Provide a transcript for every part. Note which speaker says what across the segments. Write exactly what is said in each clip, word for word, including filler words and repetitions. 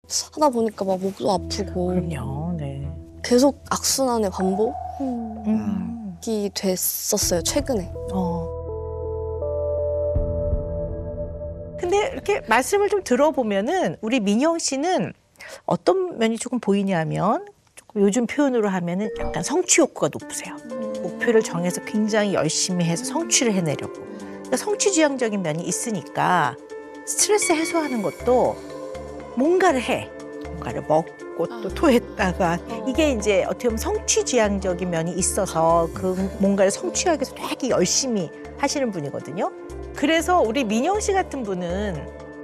Speaker 1: 하다 보니까 막 목도 아프고
Speaker 2: 그럼요. 네.
Speaker 1: 계속 악순환의 반복이
Speaker 2: 음.
Speaker 1: 됐었어요, 최근에.
Speaker 2: 어. 근데 이렇게 말씀을 좀 들어보면은 우리 민영 씨는 어떤 면이 조금 보이냐면 조금 요즘 표현으로 하면은 약간 성취 욕구가 높으세요. 목표를 정해서 굉장히 열심히 해서 성취를 해내려고. 그러니까 성취지향적인 면이 있으니까 스트레스 해소하는 것도 뭔가를 해. 뭔가를 먹고 또 토했다가 이게 이제 어떻게 보면 성취지향적인 면이 있어서 그 뭔가를 성취하기 위해서 되게 열심히 하시는 분이거든요. 그래서 우리 민영 씨 같은 분은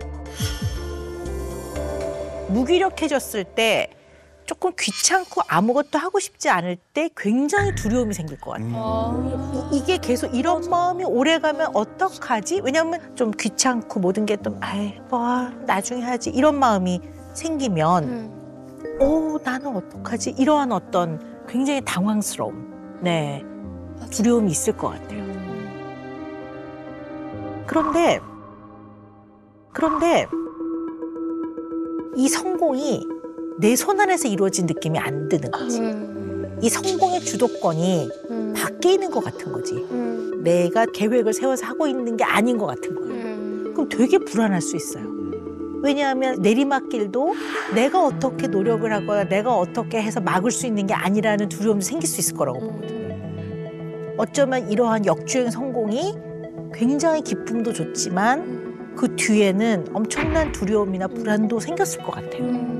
Speaker 2: 무기력해졌을 때 조금 귀찮고 아무것도 하고 싶지 않을 때 굉장히 두려움이 생길 것 같아요. 이, 이게 계속 이런 마음이 오래가면 어떡하지? 왜냐하면 좀 귀찮고 모든 게 좀 아이 뭐 나중에 하지 이런 마음이 생기면
Speaker 1: 음.
Speaker 2: 오 나는 어떡하지? 이러한 어떤 굉장히 당황스러움, 네 두려움이 있을 것 같아요. 그런데 그런데 이 성공이 내 손 안에서 이루어진 느낌이 안 드는 거지.
Speaker 1: 음.
Speaker 2: 이 성공의 주도권이
Speaker 1: 음.
Speaker 2: 밖에 있는 것 같은 거지.
Speaker 1: 음.
Speaker 2: 내가 계획을 세워서 하고 있는 게 아닌 것 같은 거예요.
Speaker 1: 음.
Speaker 2: 그럼 되게 불안할 수 있어요. 왜냐하면 내리막길도 내가 어떻게 노력을 하거나 내가 어떻게 해서 막을 수 있는 게 아니라는 두려움도 생길 수 있을 거라고 보거든요. 어쩌면 이러한 역주행 성공이 굉장히 기쁨도 좋지만 그 뒤에는 엄청난 두려움이나 불안도 생겼을 것 같아요.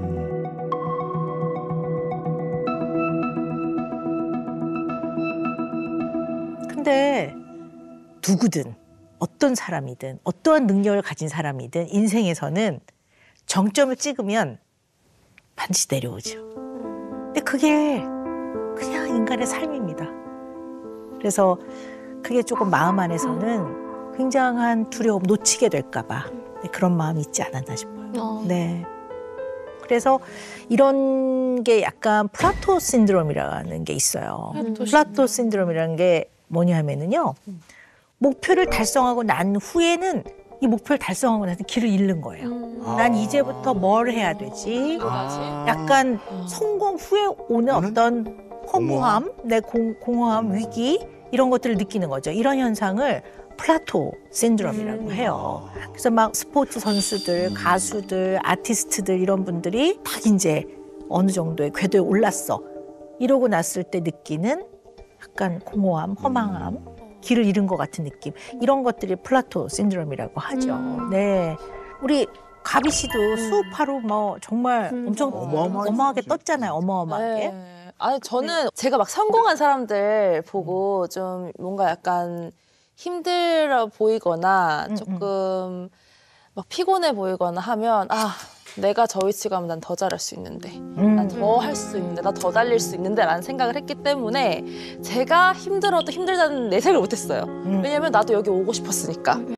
Speaker 2: 근데 누구든 어떤 사람이든 어떠한 능력을 가진 사람이든 인생에서는 정점을 찍으면 반드시 내려오죠. 근데 그게 그냥 인간의 삶입니다. 그래서 그게 조금 마음 안에서는 굉장한 두려움 놓치게 될까 봐 그런 마음이 있지 않았나 싶어요.
Speaker 1: 어.
Speaker 2: 네. 그래서 이런 게 약간 플라토 신드롬이라는 게 있어요.
Speaker 1: 음.
Speaker 2: 플라토 신드롬이라는 게 뭐냐면은요. 목표를 달성하고 난 후에는 이 목표를 달성하고 나서 길을 잃는 거예요.
Speaker 1: 음.
Speaker 2: 난 이제부터 뭘 해야 되지?
Speaker 3: 아.
Speaker 2: 약간 성공 후에 오는 어떤 허무함, 내 공, 공허함, 위기 이런 것들을 느끼는 거죠. 이런 현상을 플라토 신드롬이라고 해요. 그래서 막 스포츠 선수들, 가수들, 아티스트들 이런 분들이 딱 이제 어느 정도의 궤도에 올랐어. 이러고 났을 때 느끼는 약간 공허함, 허망함, 길을 잃은 것 같은 느낌. 이런 것들이 플라토 신드롬이라고 하죠.
Speaker 1: 음.
Speaker 2: 네, 우리 가비 씨도 수업하러 뭐 정말
Speaker 1: 음.
Speaker 2: 엄청
Speaker 3: 어마어마하게
Speaker 2: 어마하게
Speaker 3: 진짜.
Speaker 2: 떴잖아요. 어마어마하게.
Speaker 4: 네. 아니 저는 제가 막 성공한 사람들 보고 좀 뭔가 약간 힘들어 보이거나
Speaker 2: 음,
Speaker 4: 조금 막 피곤해 보이거나 하면 아 내가 저 위치 가면 난 더 잘할 수 있는데
Speaker 2: 음.
Speaker 4: 난 더 할 수 있는데 나 더 달릴 수 있는데 라는 생각을 했기 때문에 제가 힘들어도 힘들다는 내색을 못했어요.
Speaker 2: 음.
Speaker 4: 왜냐면 나도 여기 오고 싶었으니까.